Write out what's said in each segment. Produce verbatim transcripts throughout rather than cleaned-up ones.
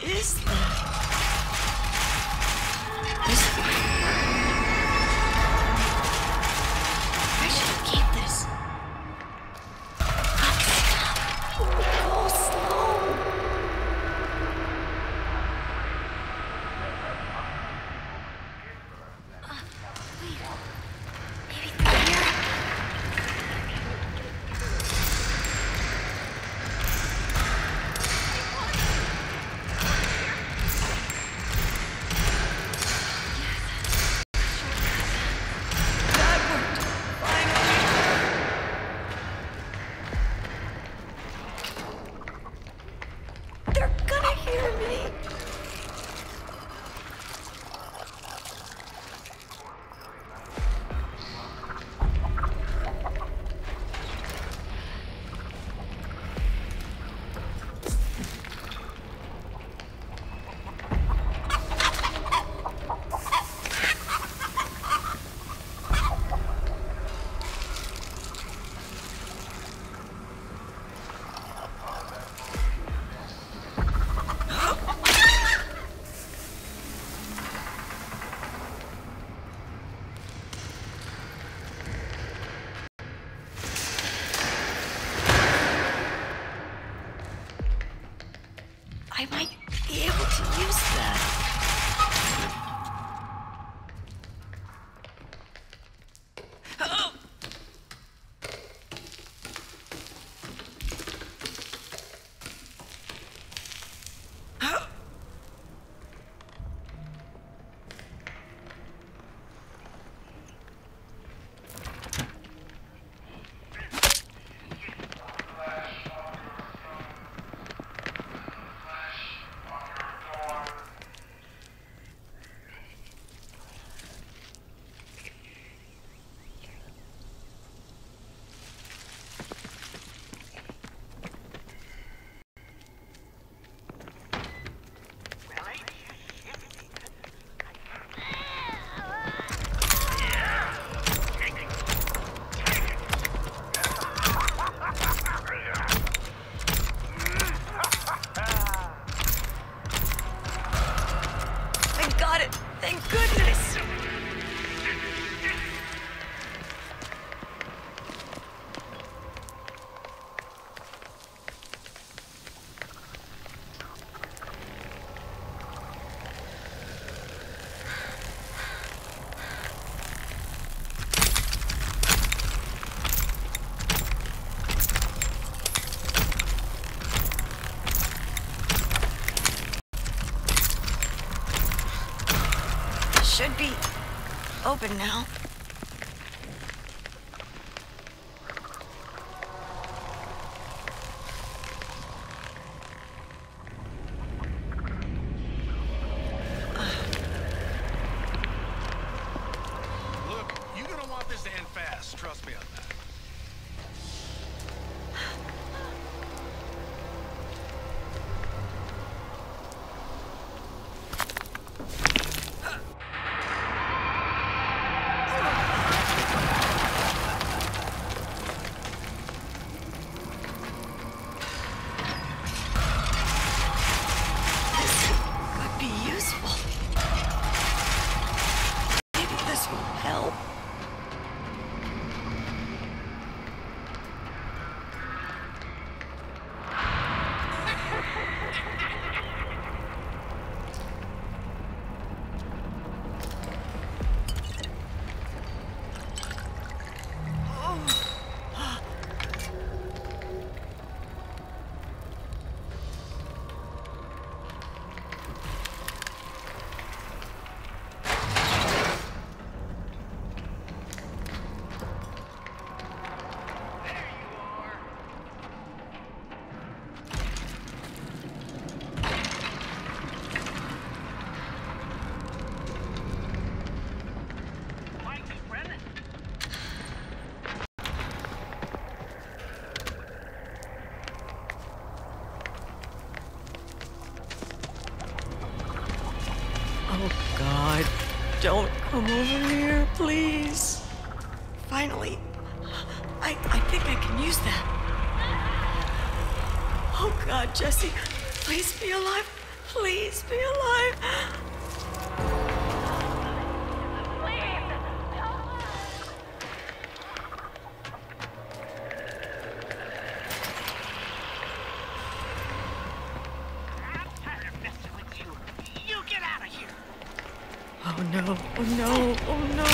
is that? This I should keep this. Go slow. Uh, wait. Maybe through here. I might be able to use that. Oh. Oh. Thank goodness! Should be open now. Look, you're gonna want this to end fast. Trust me on that. Oh, God. Don't come over here, please. Finally. I, I think I can use that. Oh, God, Jesse. Please be alive. Please be alive. Oh no, oh no, oh no.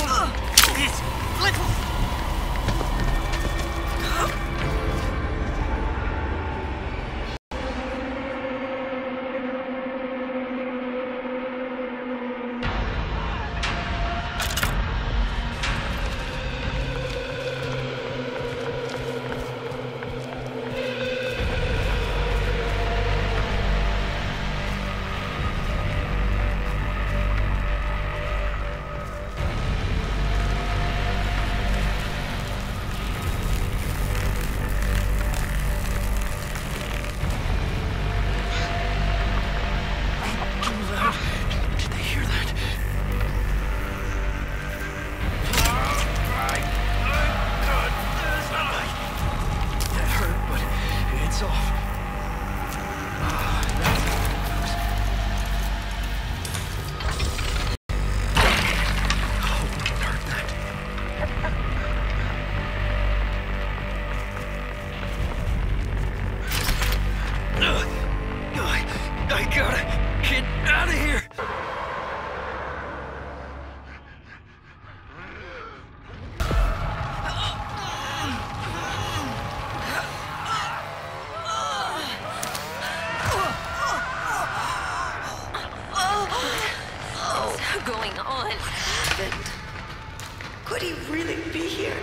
Could he really be here?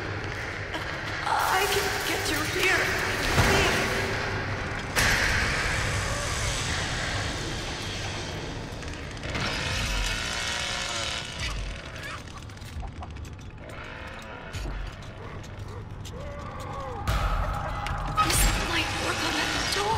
I can get through here. Please. This might work on that door.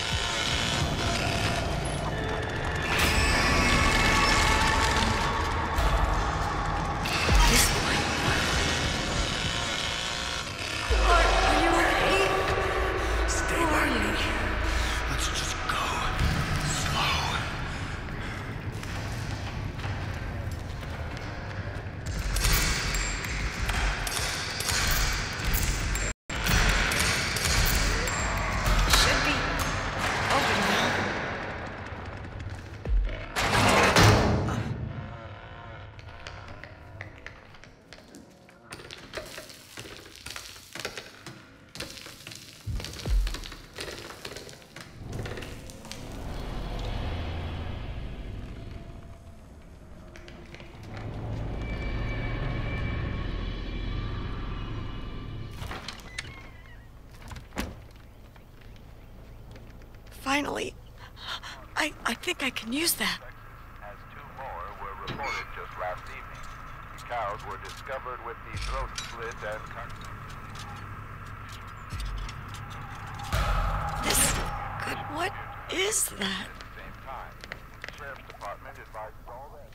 Finally, I I think I can use that. As two more were reported just last evening. The cows were discovered with the throat slit and cut. This good. What is that? At the same time, the sheriff's department advises all that.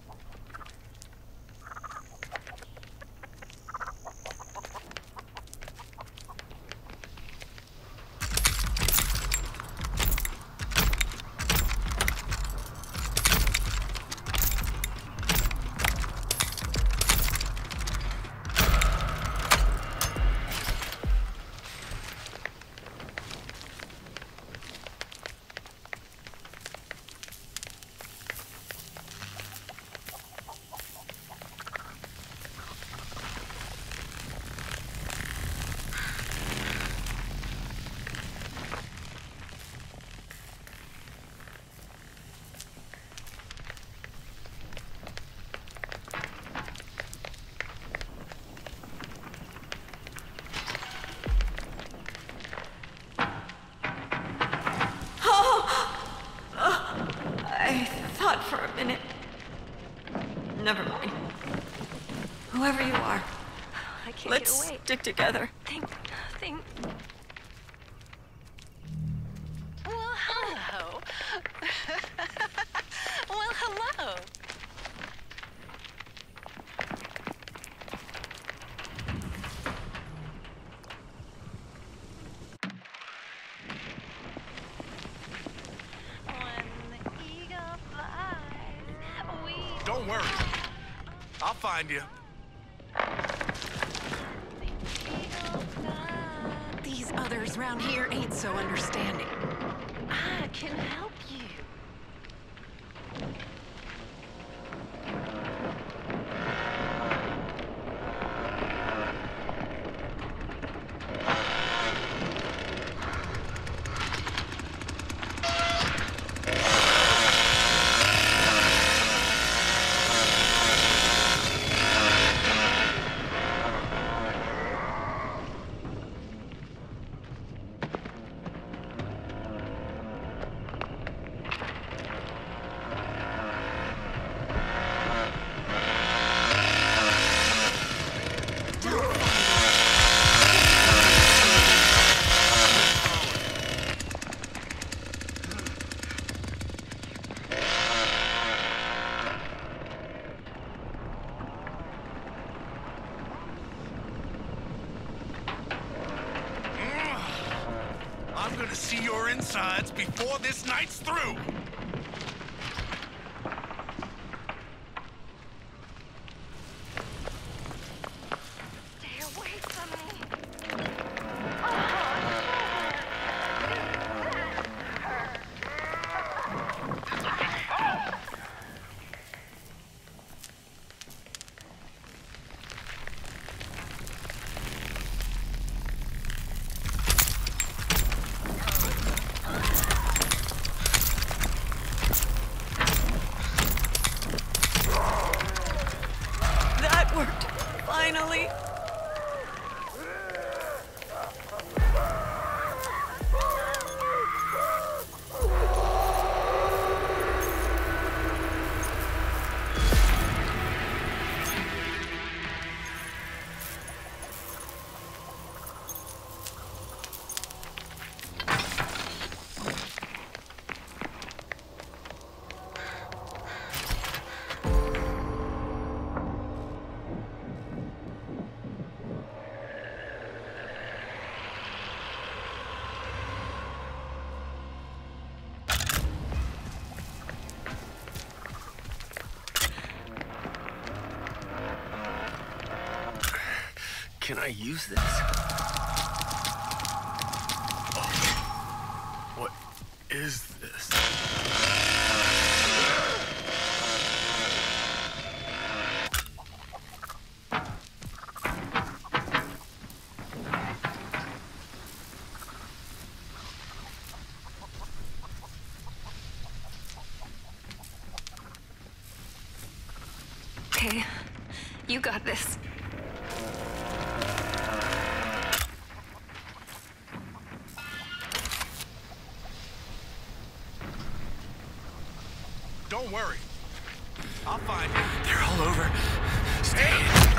For a minute. Never mind. Whoever you are, I can't let's get away. stick together. Think, think. Well, hello. Well, hello. When the eagle worry. I'll find you. These others round here ain't so understanding. I can help you. I'm gonna see your insides before this night's through. Stay away from me. That worked. Finally. Can I use this? Oh. What is this? Okay, you got this. Don't worry. I'll find you. They're all over. Stay.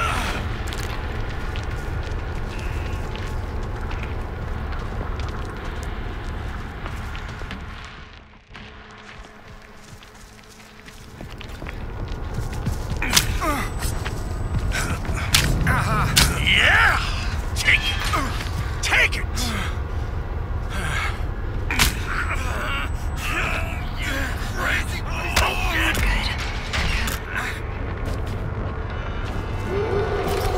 Yeah! Take it! Take it! Good.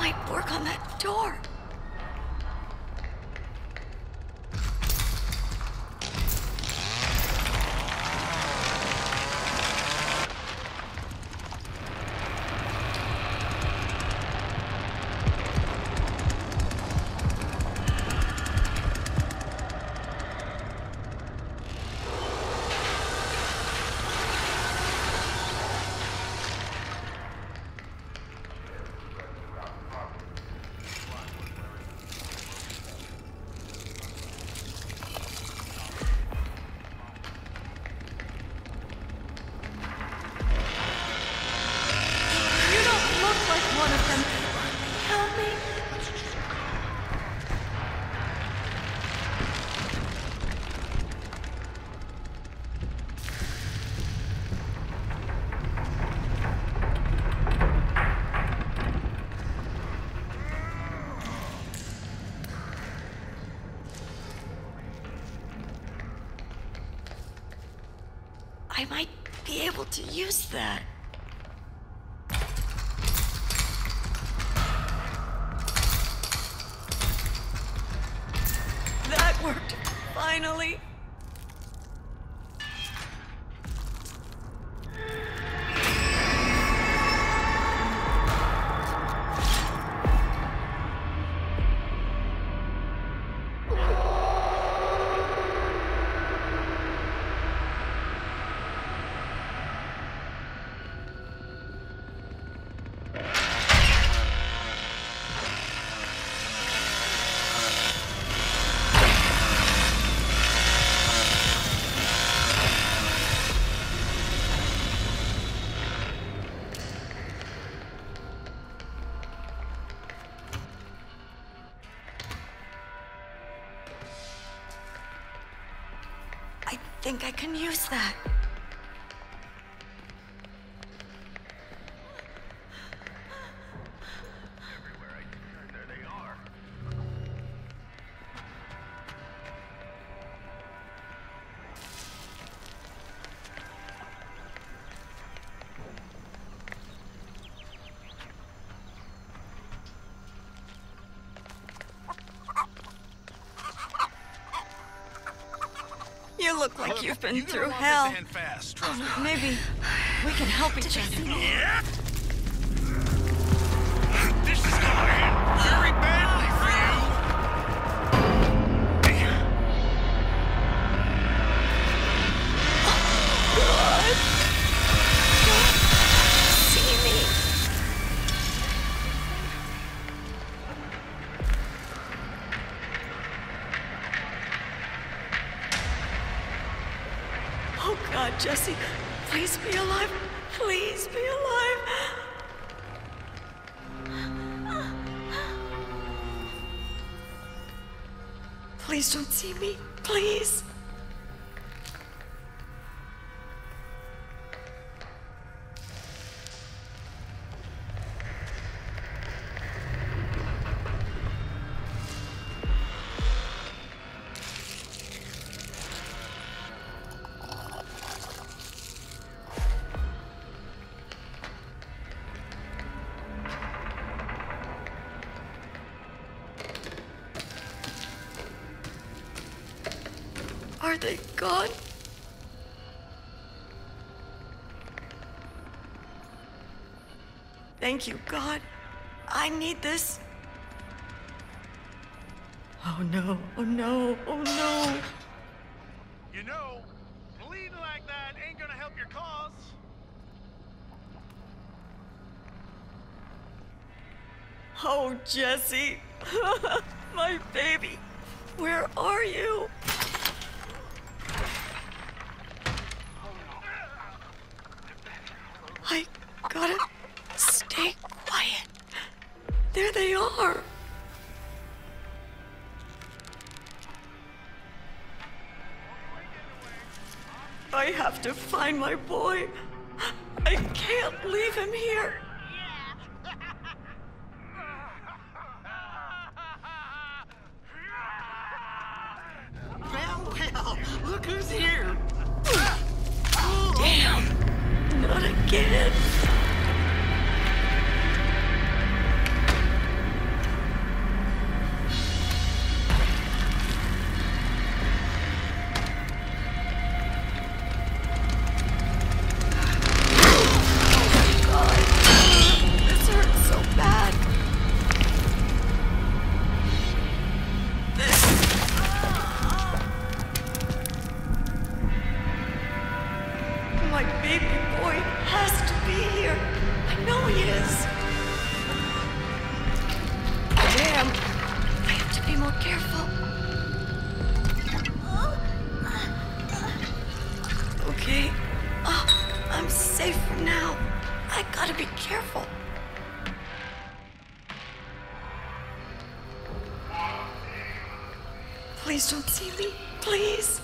might work on that door. I might be able to use that. That worked, finally. I think I can use that. Everywhere I turn, there they are. You look like Look, you've been you're gonna through want hell. This to end fast, trust me. Maybe we can help each other. This is gonna end very badly for you. God! Don't see me. Oh God, Jesse, please be alive. Please be alive. Please don't see me. Please. Are they gone? Thank you, God. I need this. Oh no, oh no, oh no. You know, bleeding like that ain't gonna help your cause. Oh, Jesse. My baby. Where are you? I gotta stay quiet. There they are. I have to find my boy. I can't leave him here. Well, well, look who's here. Damn. Not again. My baby boy has to be here. I know he is. Damn. I have to be more careful. Okay. Oh, I'm safe for now. I gotta be careful. Please don't see me. Please.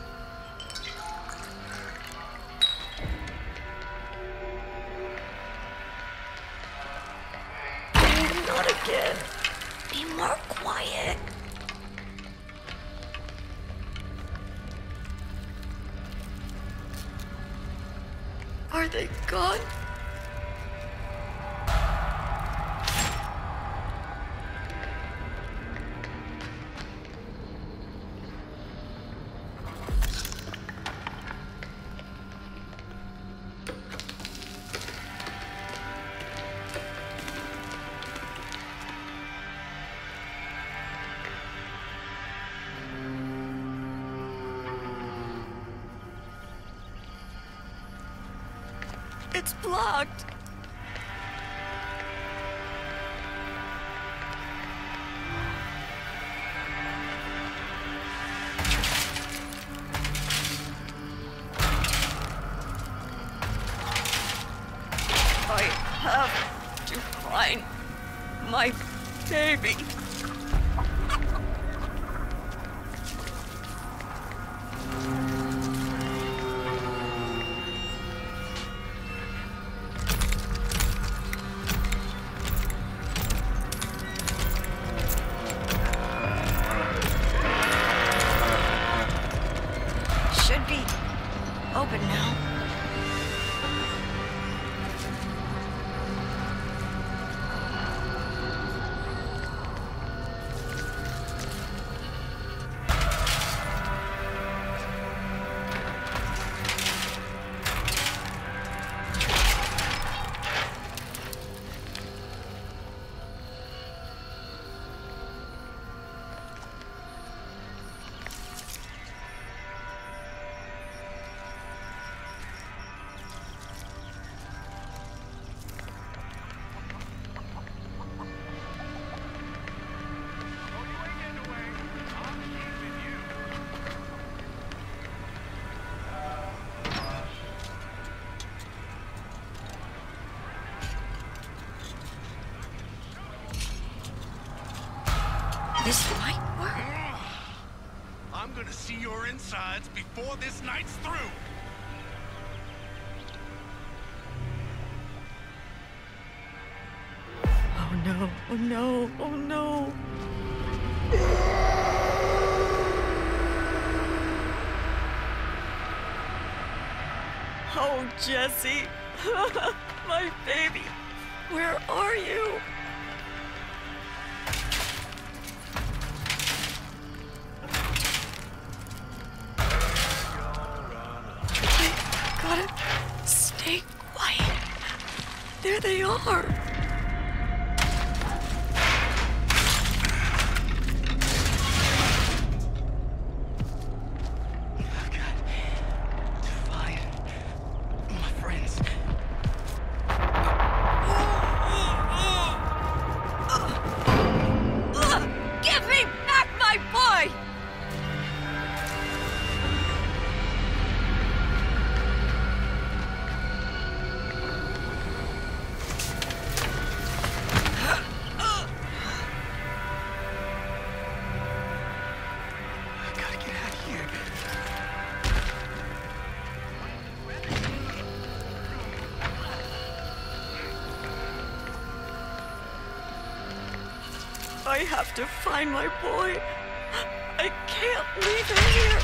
Oh, not again. Be more quiet. Are they gone? It's blocked. I have to find my baby. Open now. This might work. I'm gonna see your insides before this night's through. Oh no, oh no, oh no. Oh, Jesse. My baby. Where are you? Gotta stay quiet. There they are. I've got to find my friends. Give me back my boy! I have to find my boy. I can't leave him here.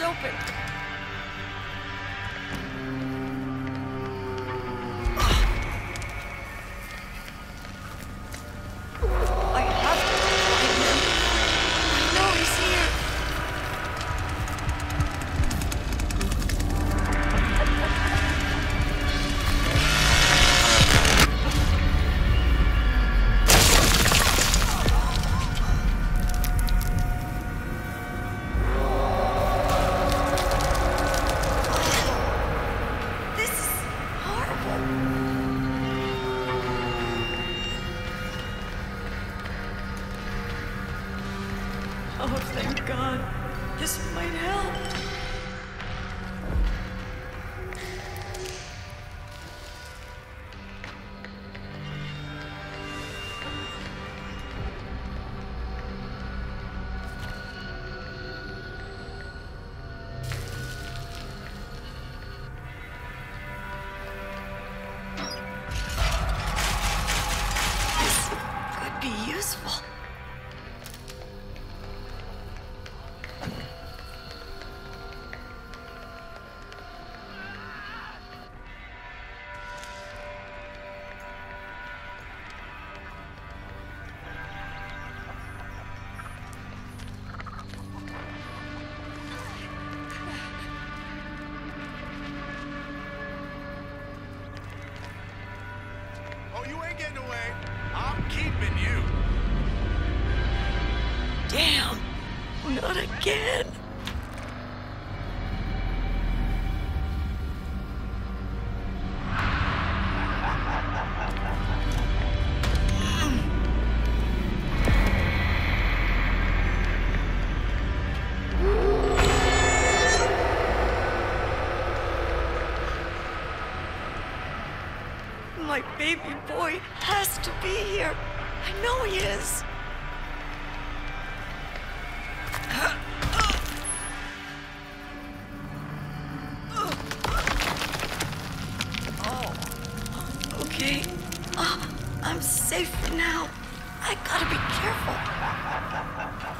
open. I have to find him. I know he's here. This is horrible. Oh, thank God. This might help. This could be useful. Oh, you ain't getting away. I'm keeping you. Damn! Not again! My baby boy has to be here. I know he is. Oh, okay. Uh, I'm safe for now. I gotta be careful.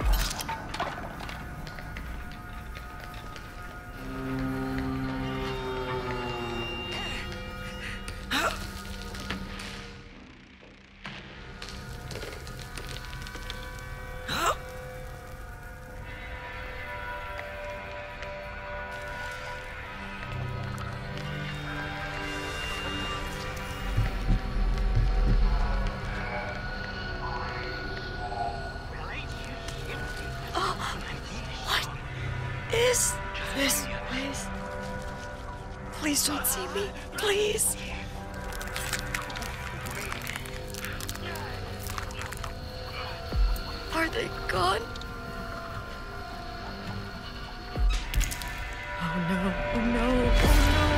Is this place? Please don't see me. Please. Are they gone? Oh no, oh no, oh no.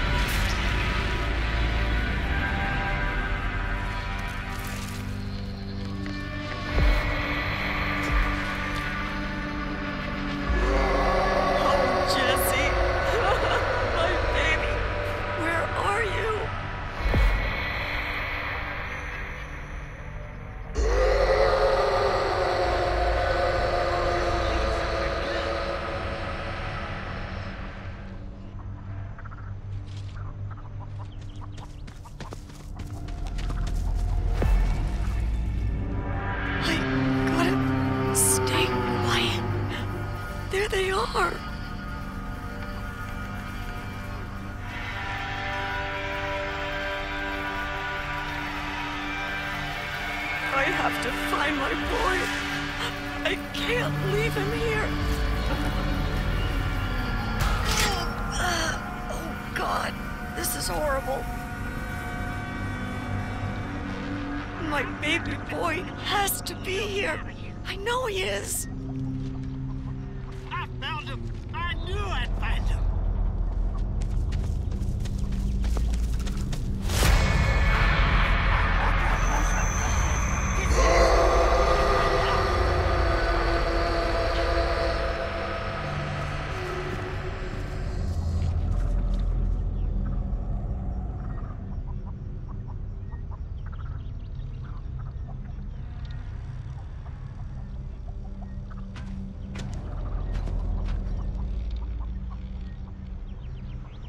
There they are. I have to find my boy. I can't leave him here. Oh, God. This is horrible. My baby boy has to be here. I know he is. I found him. I knew I'd find him.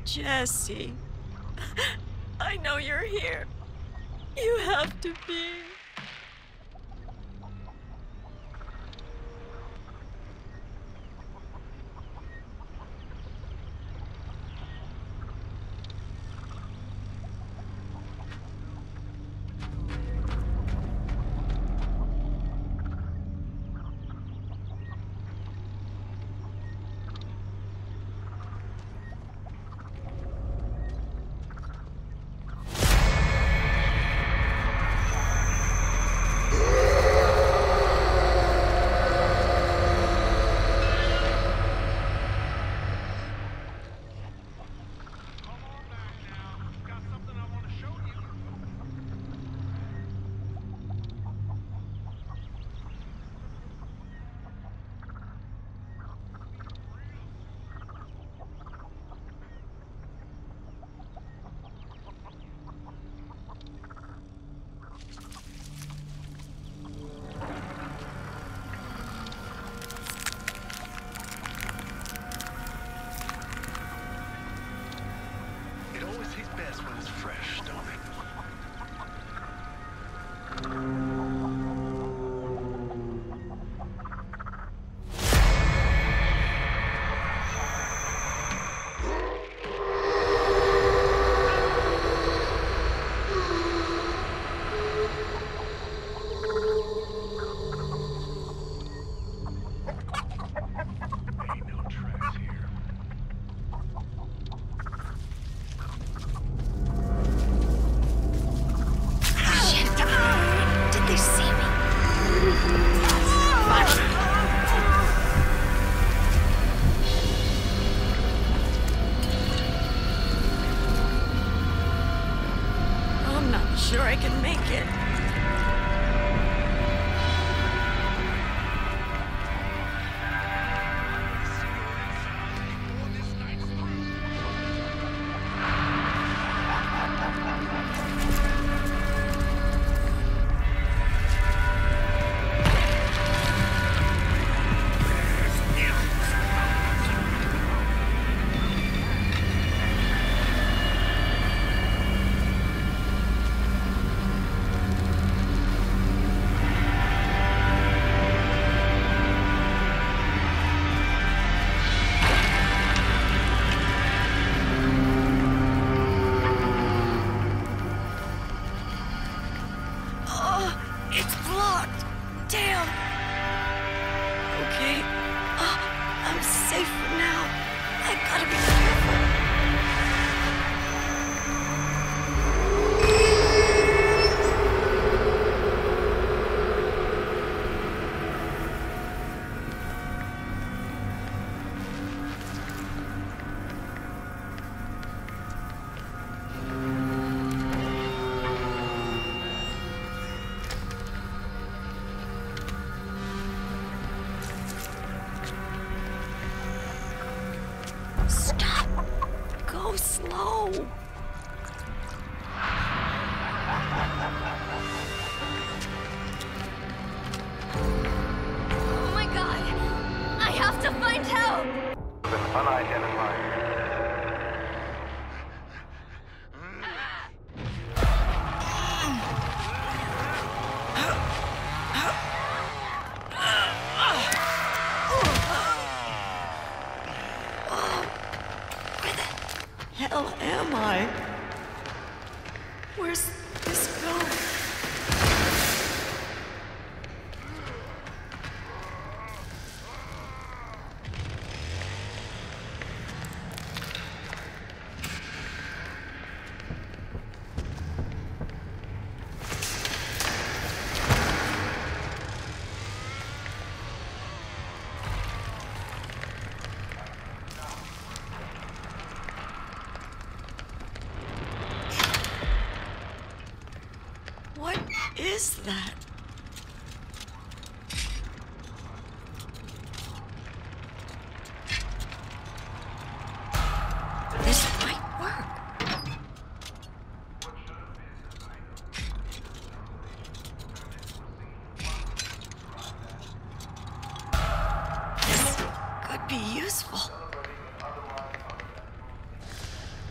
Jesse, I know you're here. You have to be. Sure I can make it. slow. Oh my god! I have to find help! An unidentified. Hell am I? Where's this going? What is that? This might work. This could be useful.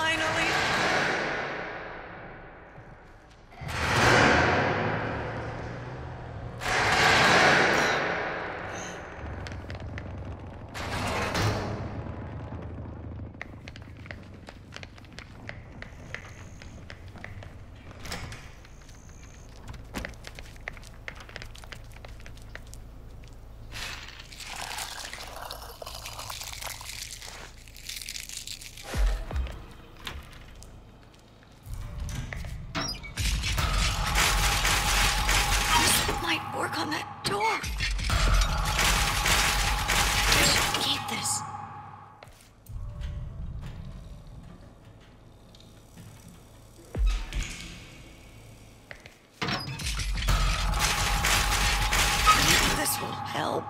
Finally! Work on that door. I should keep this. This will help.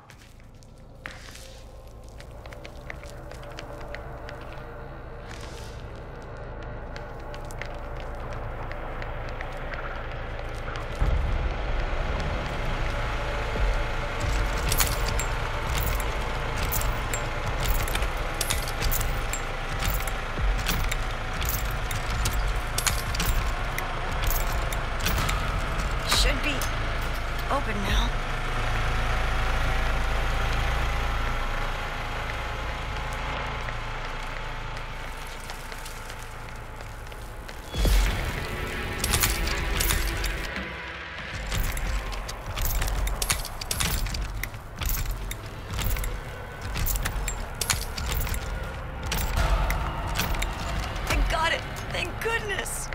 Open now. I got it! Thank goodness!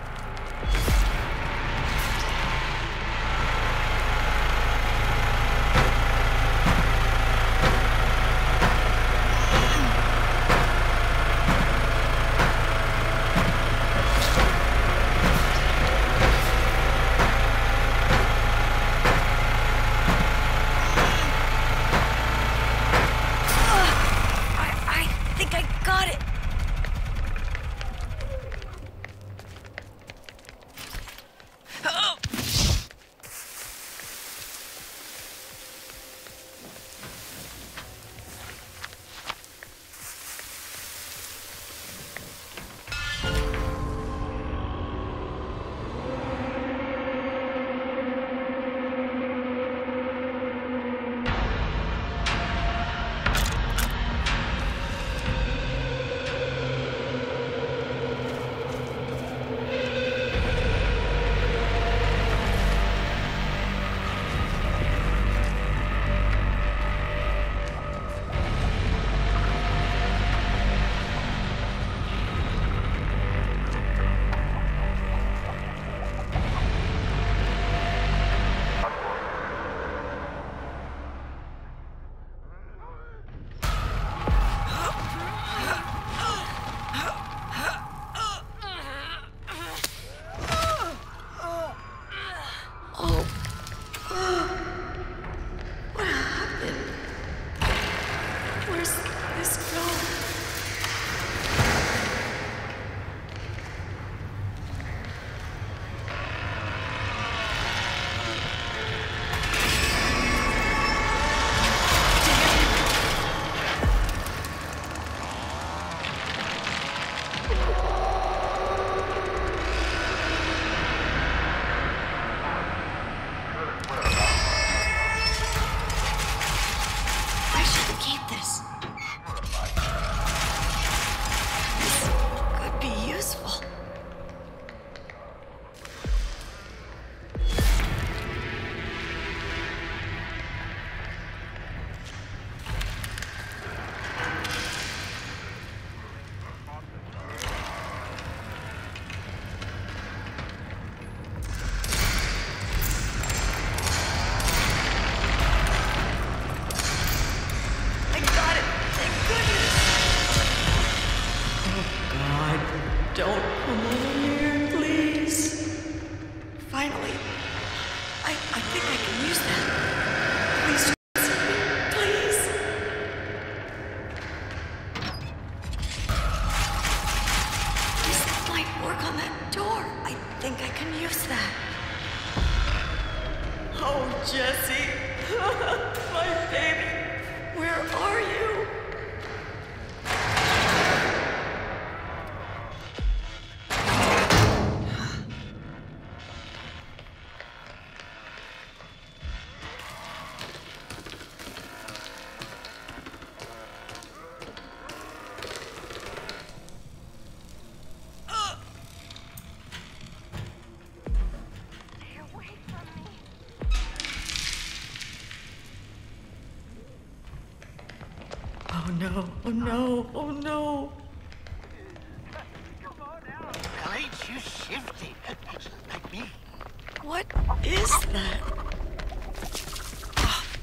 Don't come over here, please. Finally. I, I think I can use that. Please just please. This might work on that door. I think I can use that. Oh, Jesse. My baby. Where are you? Oh no, oh no. Well, ain't you shifty? Like me. What is that? Ah.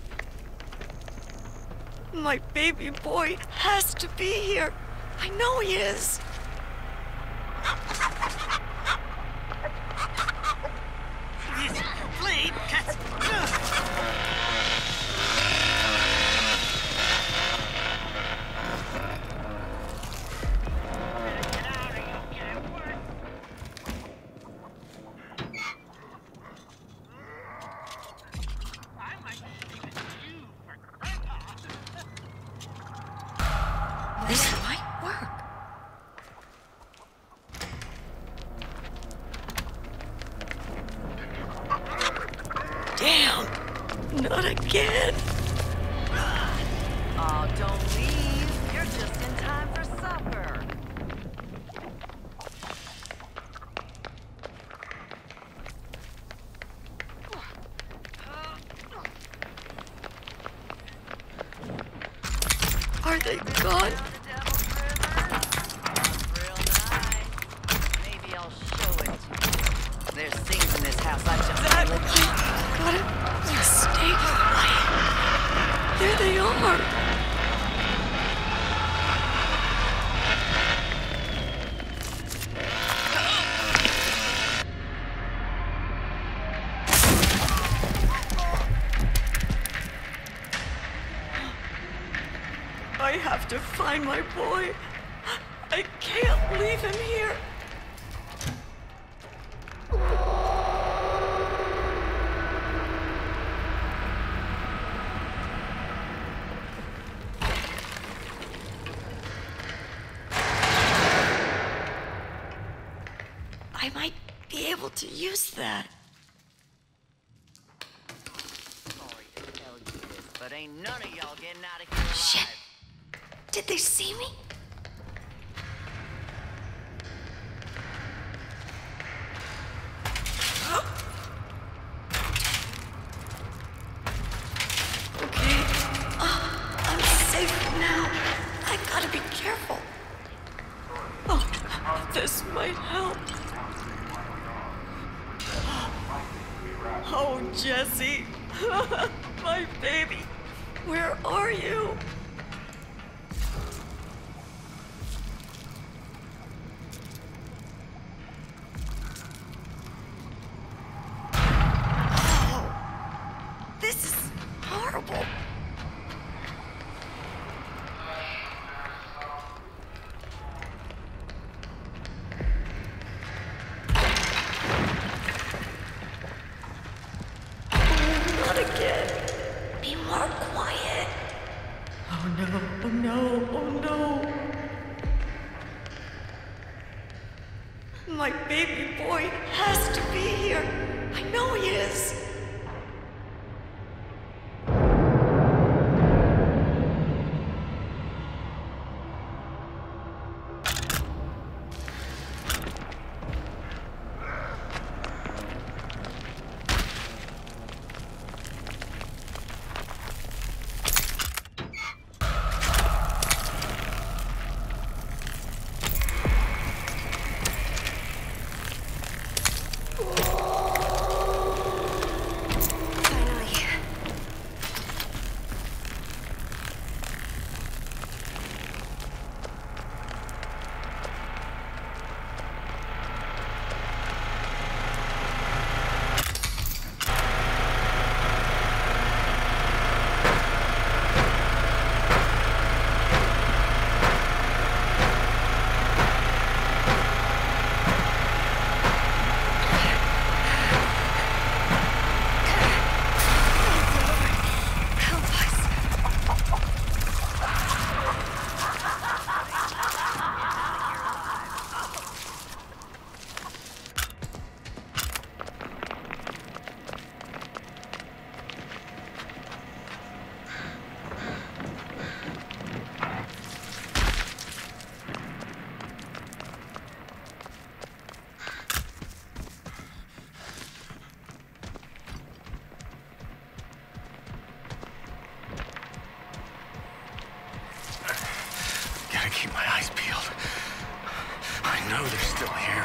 My baby boy has to be here. I know he is. This blade cuts. This might work. Damn! Not again! Oh, don't leave. You're just in time for supper. Are they gone? Real nice. Maybe I'll show it to you. There's things in this house I just That can't they got it mistakenly. There they are. I have to find my boy. I can't leave him here. I might be able to use that. Sorry to tell you this, but ain't none of y'all getting out of here alive. Shit. Did they see me? Okay. Oh, I'm safe now. I gotta be careful. Oh, this might help. Oh, Jesse. My baby. Where are you? This is horrible. Oh, not again. Be more quiet. Oh no, oh no, oh no. My baby boy has to be here. I know he is. keep my eyes peeled. I know they're still here.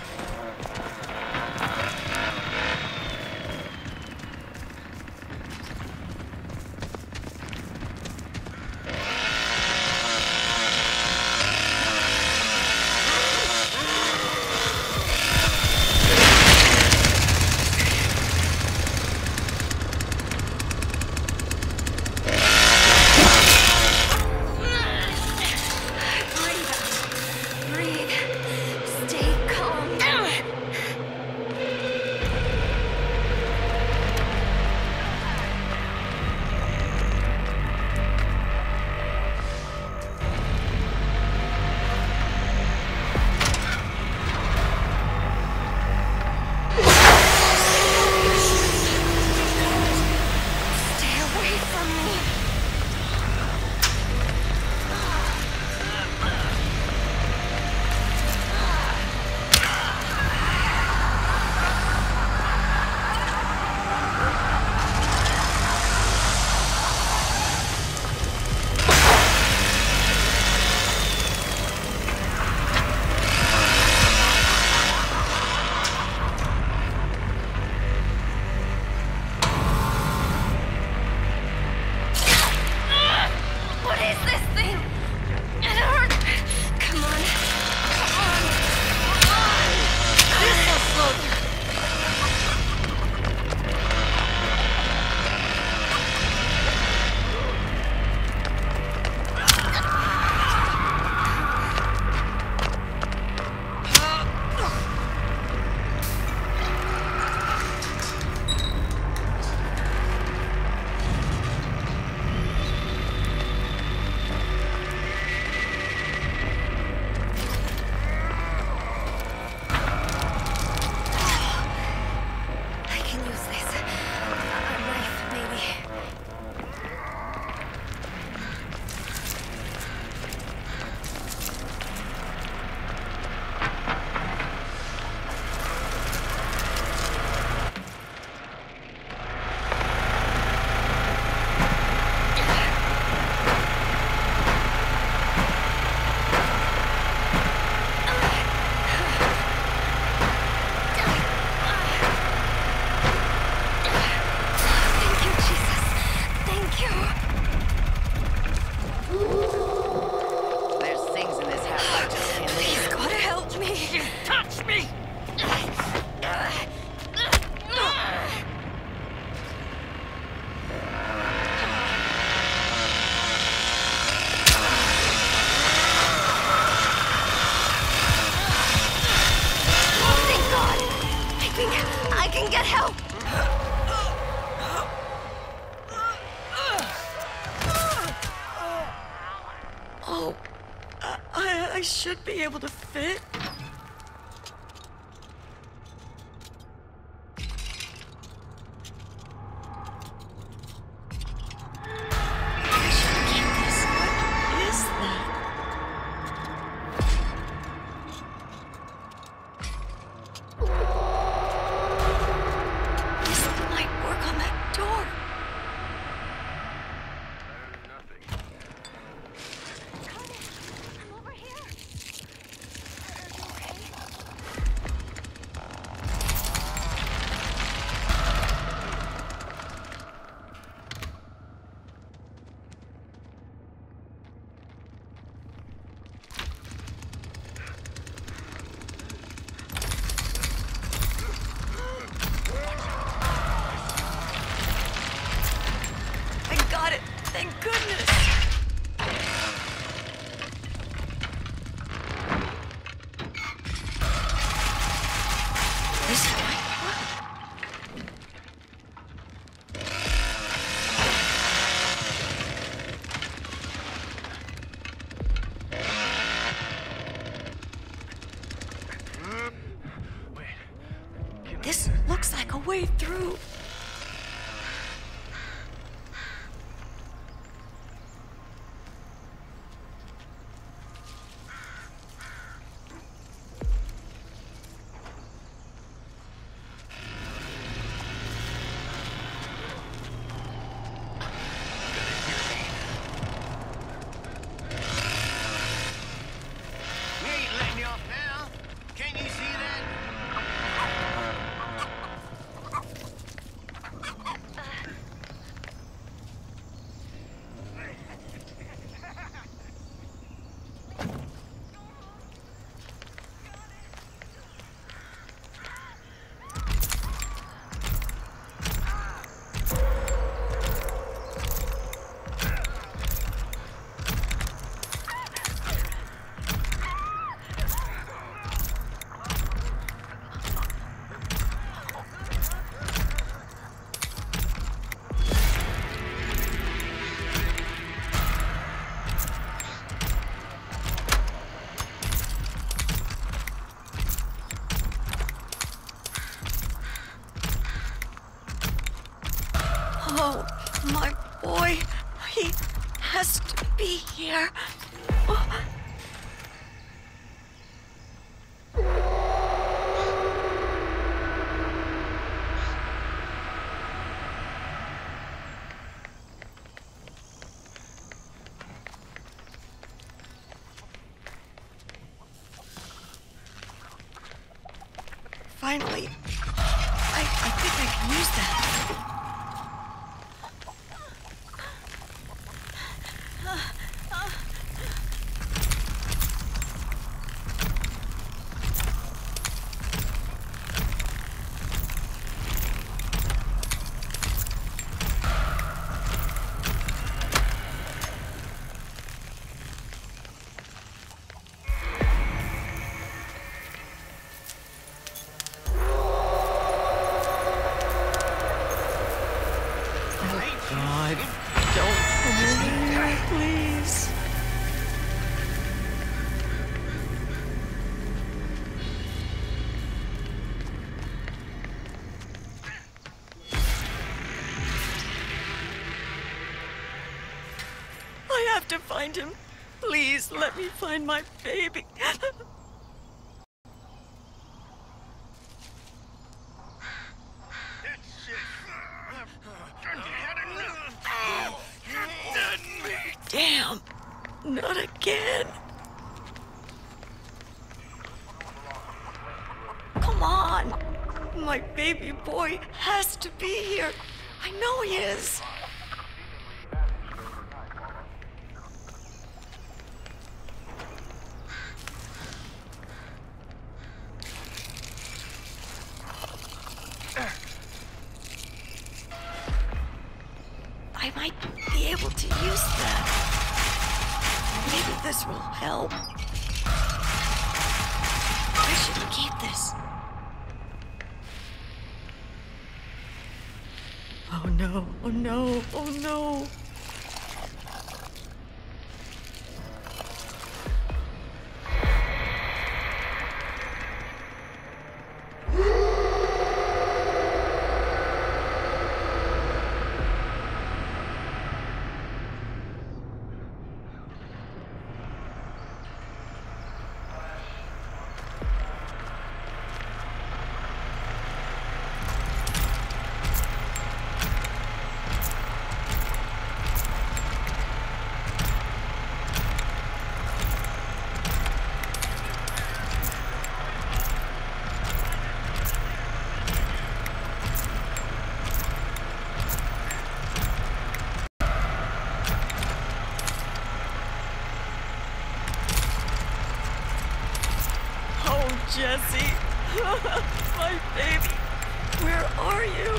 Should be able to fit. I should keep this. What is that? This might work on that door. Thank goodness! This might work. This looks like a way through. Finally. I, I think I can use that. God, don't come in here, please. I have to find him. Please let me find my baby. Damn, not again. Come on. My baby boy has to be here. I know he is. I might be able to use that. Maybe this will help. I should keep this. Oh no, oh no, oh no. Jesse, my baby, where are you?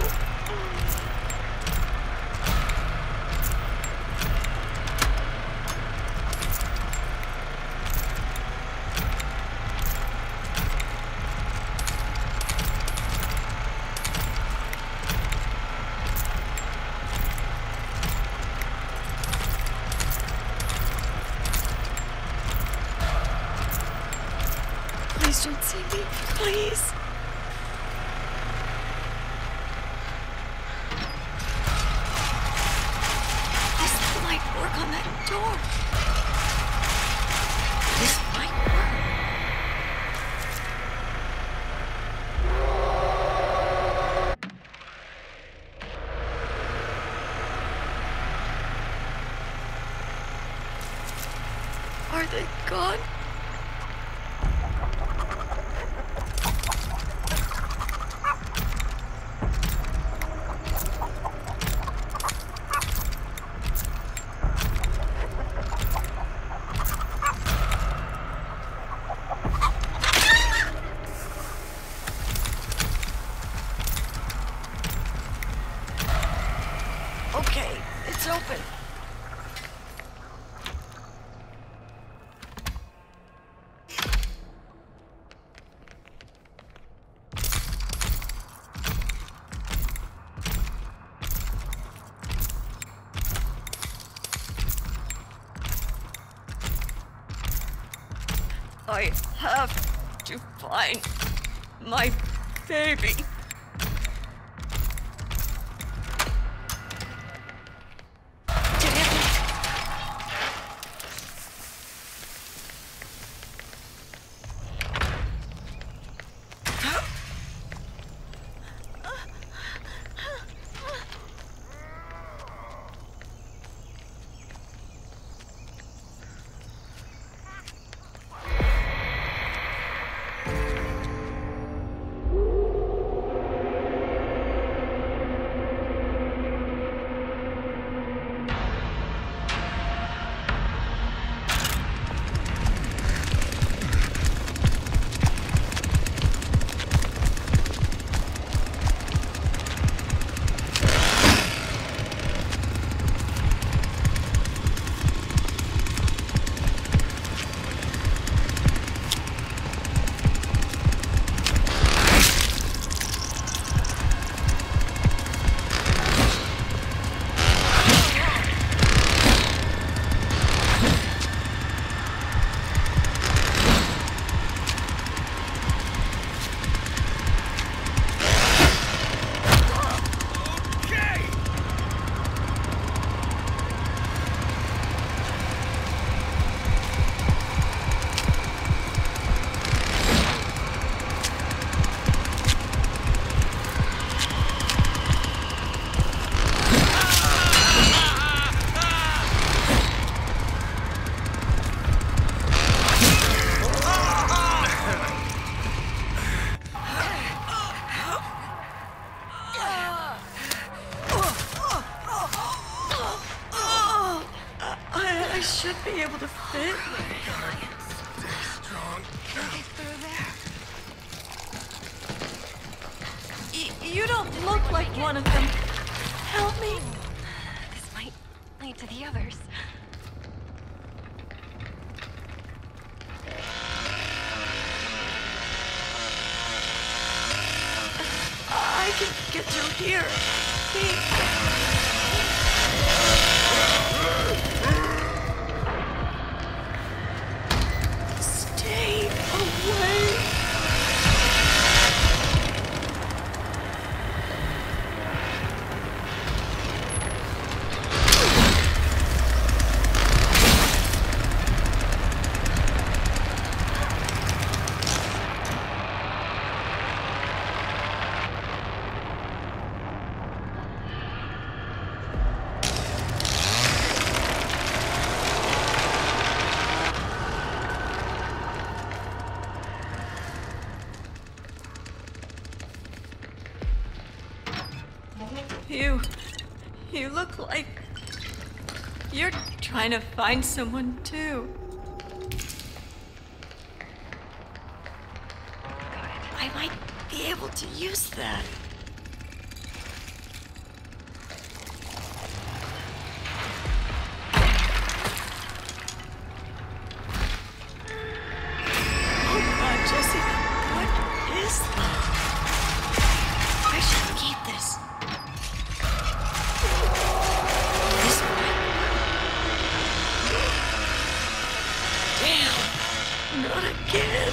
Please don't see me, please. This might work on that door. This might work. Are they gone? Okay, it's open. I have to find my baby. Get through there. Y- you don't look like one of them. Help me. This might lead to the others. I can get through here. Please. Stay away. You, you look like you're trying to find someone too. I might be able to use that. Oh God, Jesse, what is that? I should keep this. This way. Damn, not again.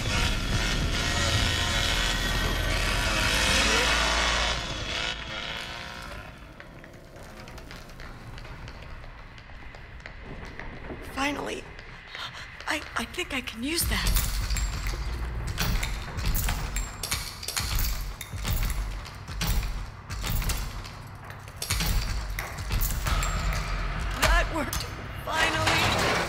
Finally, I, I think I can use that. That worked, finally.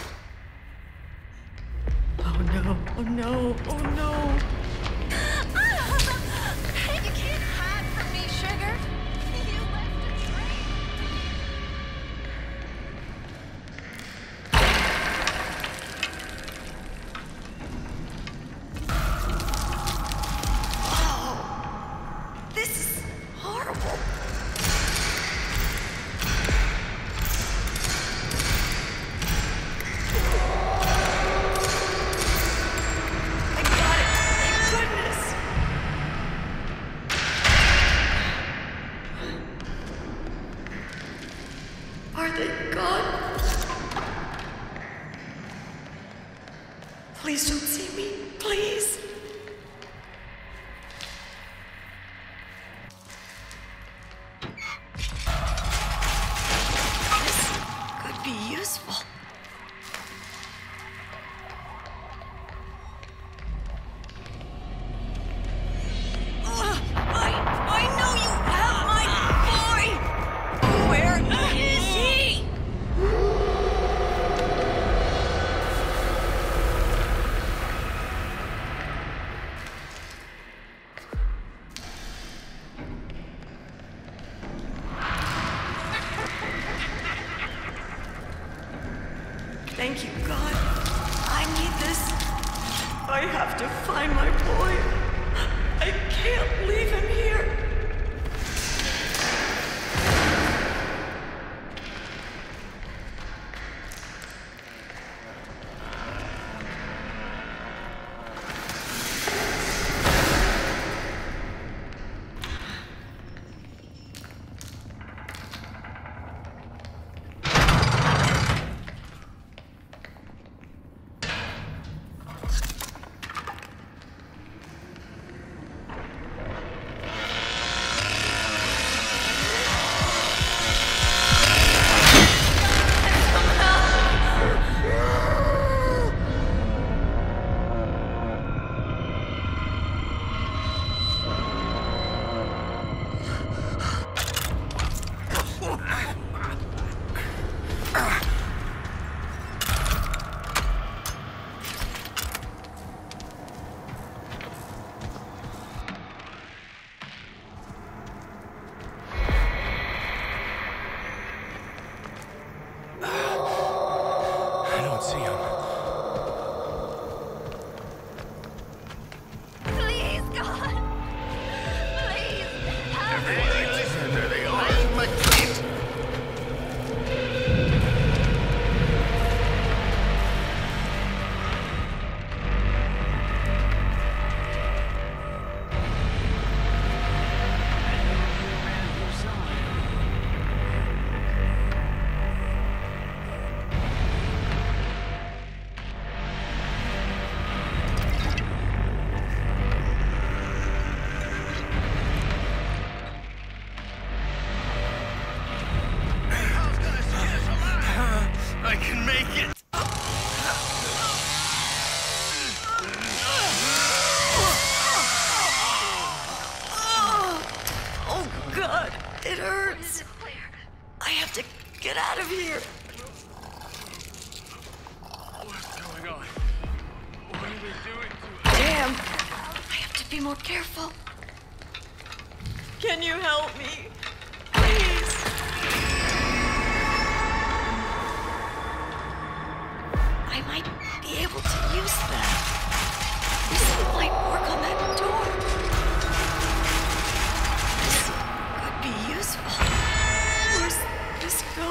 Oh no, oh no, oh no. You can't hide from me, sugar. You left a trail. This is horrible. I got it. Thank goodness. Are they gone? Please don't see me. Please. This could be useful. Ugh, I, I know you have my boy! Where is he? Thank you, God. I need this. I have to find my boy. I can't leave him here. should be more careful. Can you help me? Please. I might be able to use that. This might work on that door. This could be useful. Where's this go?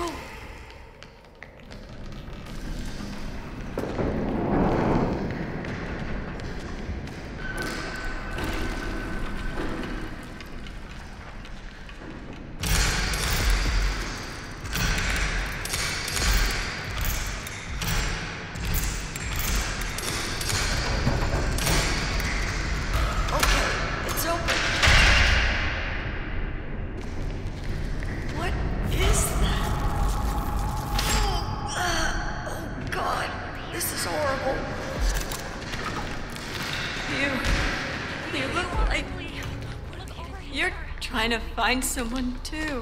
Trying to find someone too.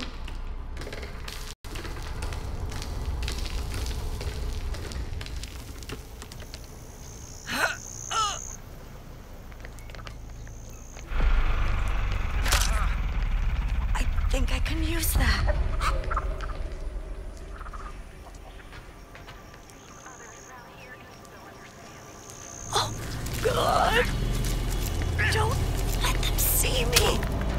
I think I can use that. Oh, God! Don't let them see me!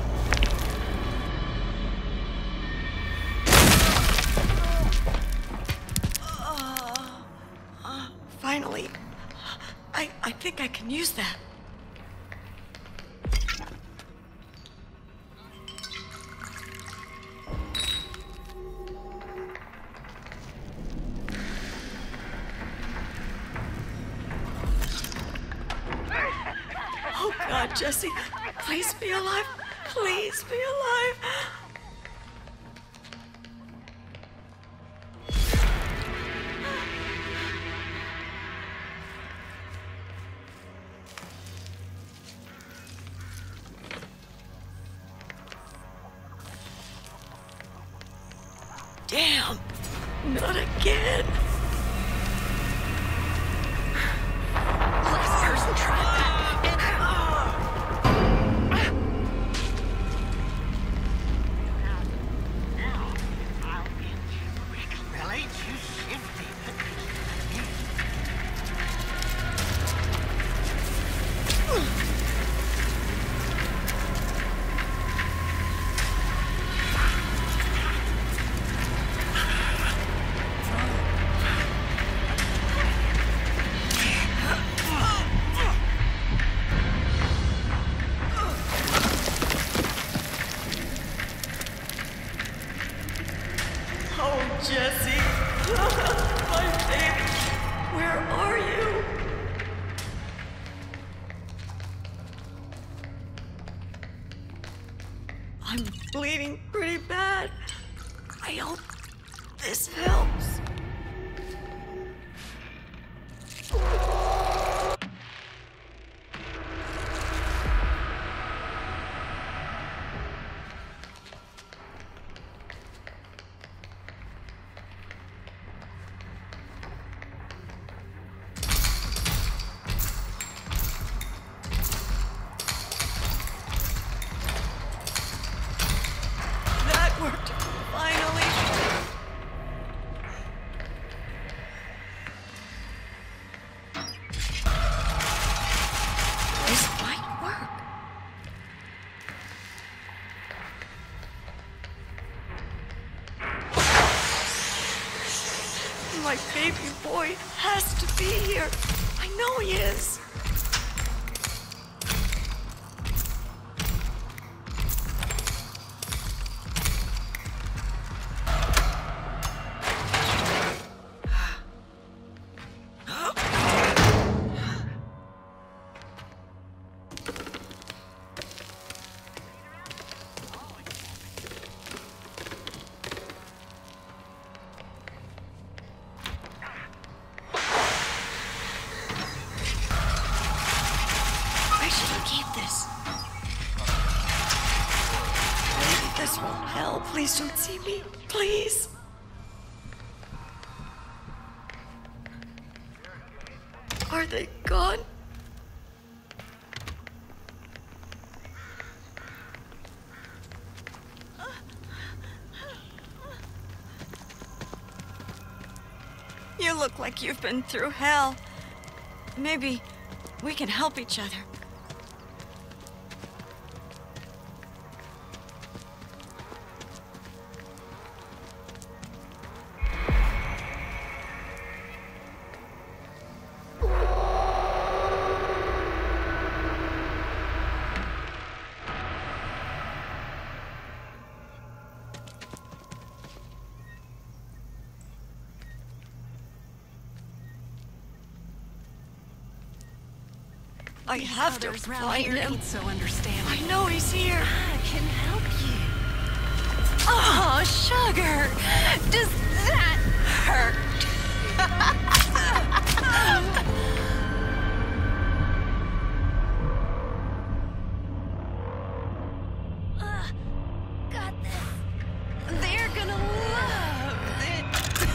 Finally, I, I think I can use that. Oh God, Jesse, please be alive. Please be alive. Damn! Not again! Last person tried that. Now, I'll get you. Well, ain't you shifty? Jesse, my baby, where are you? I'm bleeding pretty bad. I hope this helps. Worked. Finally. This might work. My baby boy has to be here. I know he is. This will help. Please don't see me. Please. Are they gone? You look like you've been through hell. Maybe we can help each other. I have to find him. So understanding. I know he's here. I can help you. Oh, sugar. Does that hurt? uh, got this. They're gonna love it.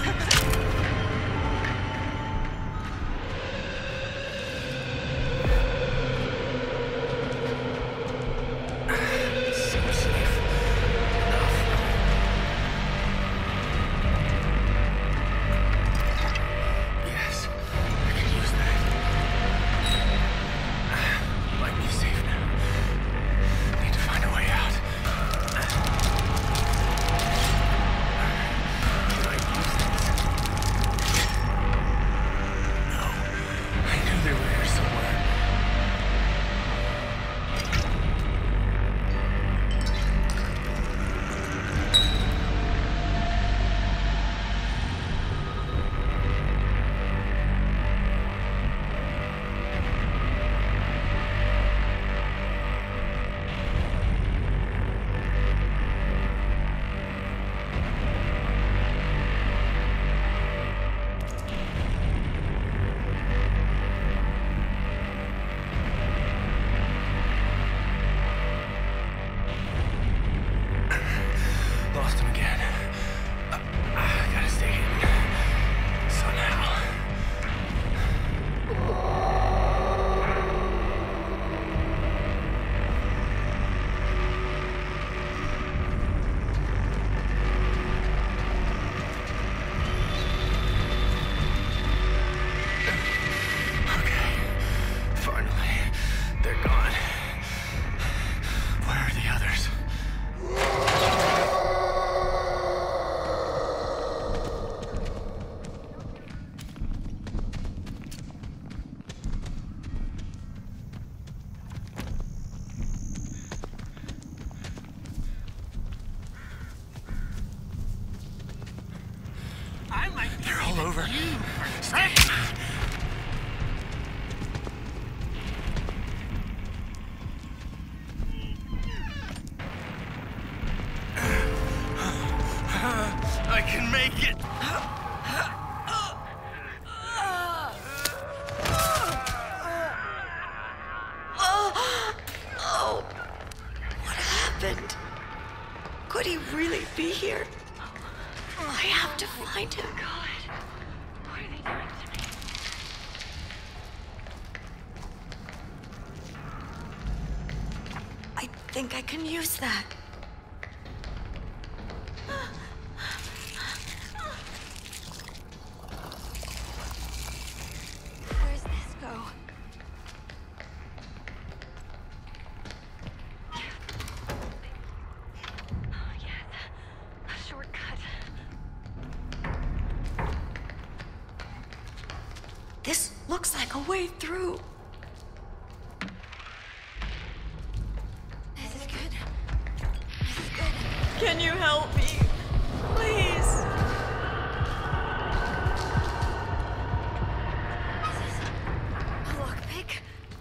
Over. I can make it. Oh, what happened? Could he really be here? I have to find him. I think I can use that. Where's this go? Oh, yes. A shortcut. This looks like a way through. Can you help me? Please. Is this a lockpick?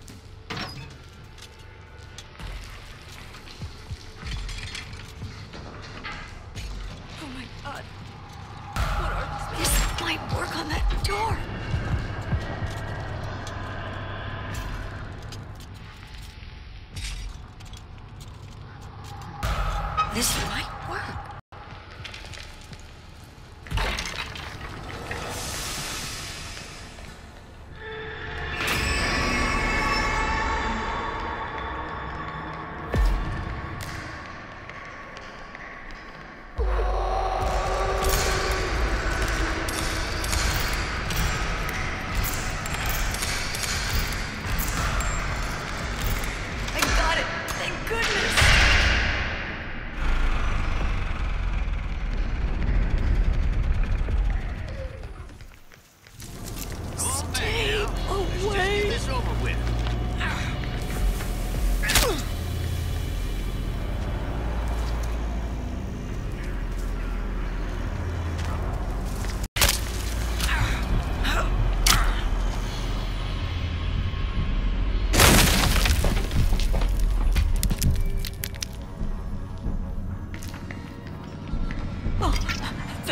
Oh my God. What are these? This might work on that door. This might work.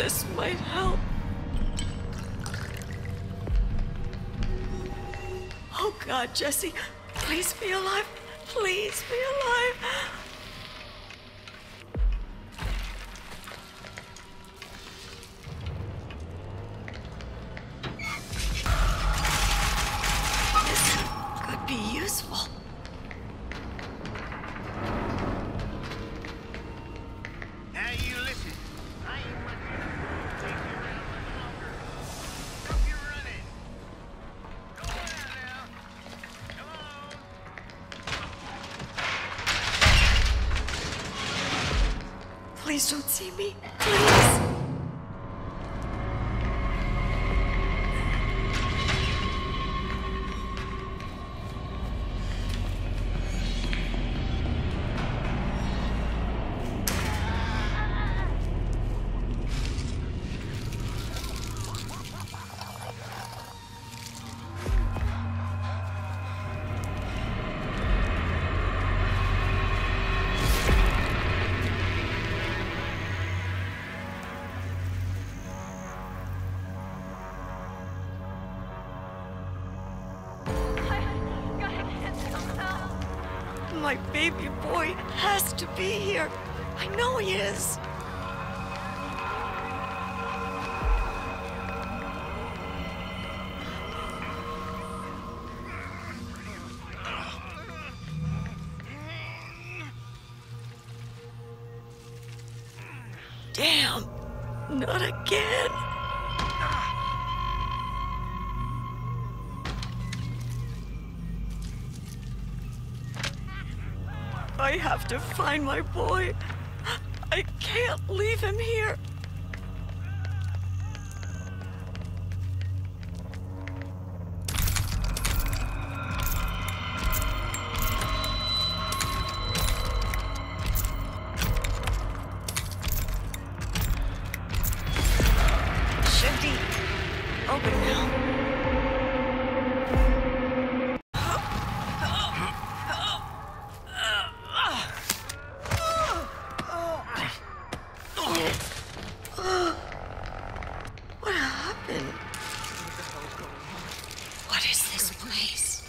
This might help. Oh God, Jesse, please be alive. Please be alive. This could be useful. Now you listen. I ain't one here to take you around much longer. Stop your running. Go on now. Come on. Please don't see me. Please. My baby boy has to be here. I know he is. Damn, not again. I have to find my boy. I can't leave him here. Should be open now. What happened? What is this place?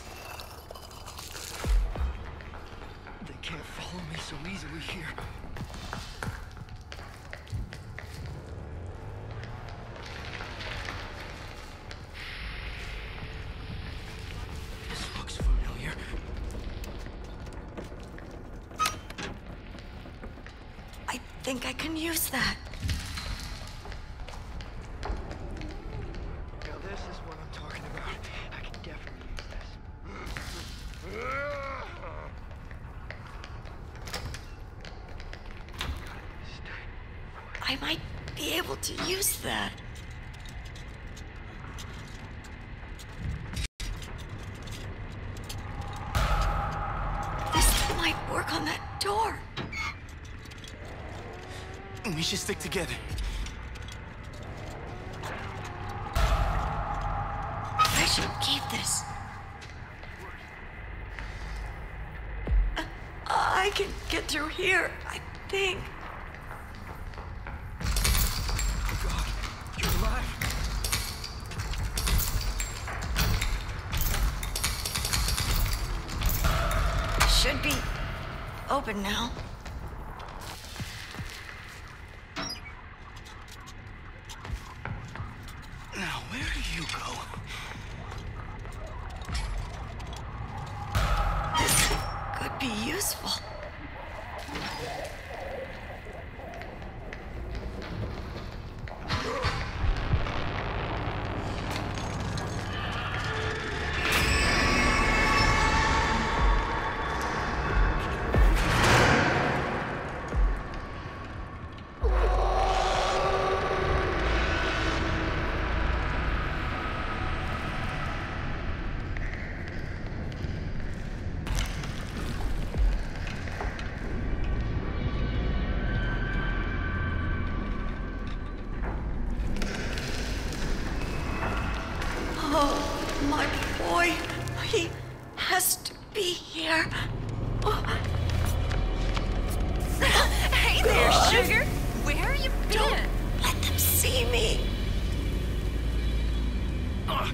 They can't follow me so easily here. This looks familiar. I think I can use that. Now this is what I'm talking about. I can definitely use this. I might be able to use that. This might work on that door. We should stick together. I should keep this. Uh, I can get through here, I think. Oh God, you're alive. Should be open now. Now, where do you go? This could be useful. Oh, my boy. He has to be here. Oh. Hey there, sugar. Where you been? Don't let them see see me. Ugh.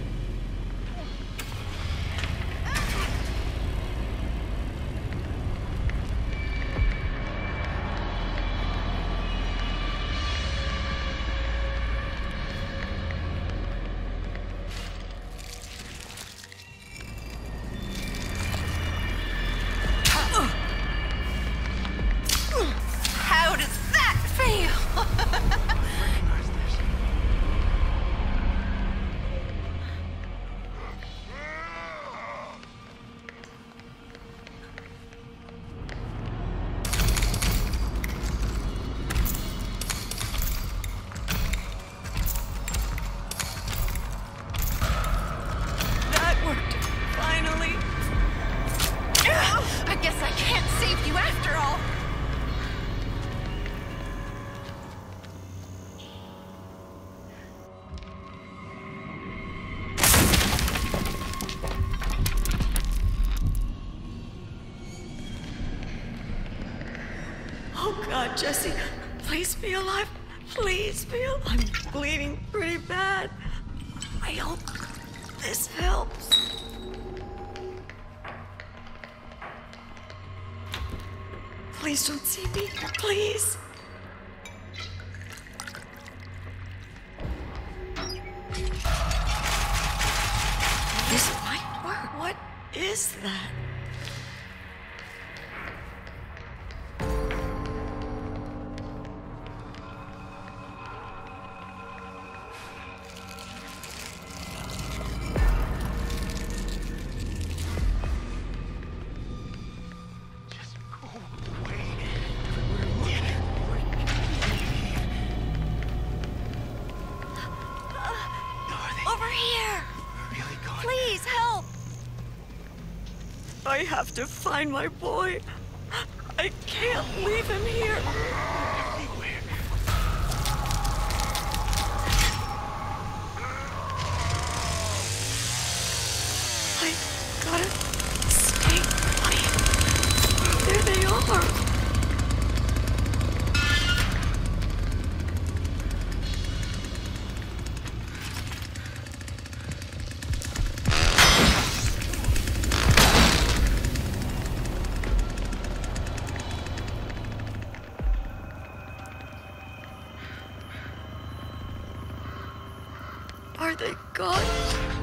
How does that feel? Recognize this. That worked. Finally. I guess I can't save you after all. Oh God, Jesse, please be alive. Please be alive. I'm bleeding pretty bad. I hope this helps. Please don't see me. Please. This might work. What is that? Just go away. Are they Over here! really gone? Please help! I have to find my boy. I can't leave him here. Everywhere. I gotta stay quiet. There they are. Are they gone?